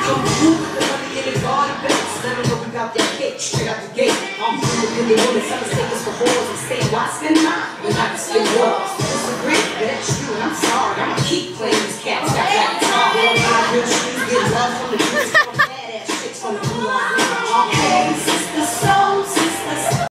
Don't move with the money in the garden base. Let them know we got that cake straight out the gate. I'm through with the bullets, I'm mistaken for whores. I'm saying, why spend mine when I can spend yours? Disagree, but that's true, and I'm sorry. I'ma keep playing these cats.